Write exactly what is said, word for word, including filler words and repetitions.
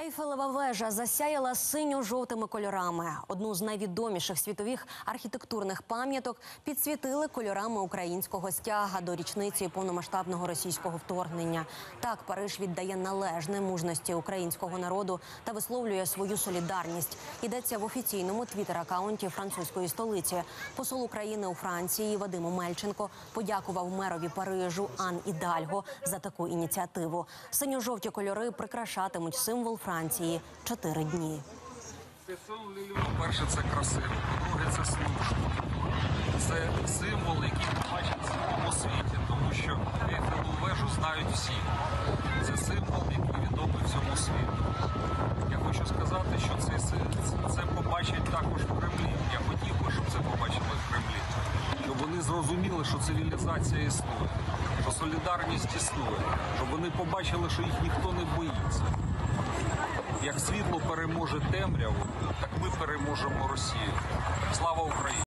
Ейфелева вежа засяяла синьо-жовтими кольорами. Одну з найвідоміших світових архітектурних пам'яток підсвітили кольорами українського стяга до річниці повномасштабного російського вторгнення. Так Париж віддає належне мужності українського народу та висловлює свою солідарність. Йдеться в офіційному твіттер-акаунті французької столиці. Посол України у Франції Вадим Омельченко подякував мерові Парижу Ан Ідальго за таку ініціативу. Синьо-жовті кольори прикрашатимуть символ Франції чотири дні. По-перше, це красиво, по-друге, це слушно. Це символ, який бачить в цілому світі, тому що Ейфелеву вежу знають всі. Це символ, який відомий всьому світу. Я хочу сказати, що це, це побачить також в Кремлі. Я хотів би, щоб це побачили в Кремлі. Щоб вони зрозуміли, що цивілізація існує, що солідарність існує, щоб вони побачили, що їх ніхто не боїться. Як світло переможе темряву, так ми переможемо Росію. Слава Україні!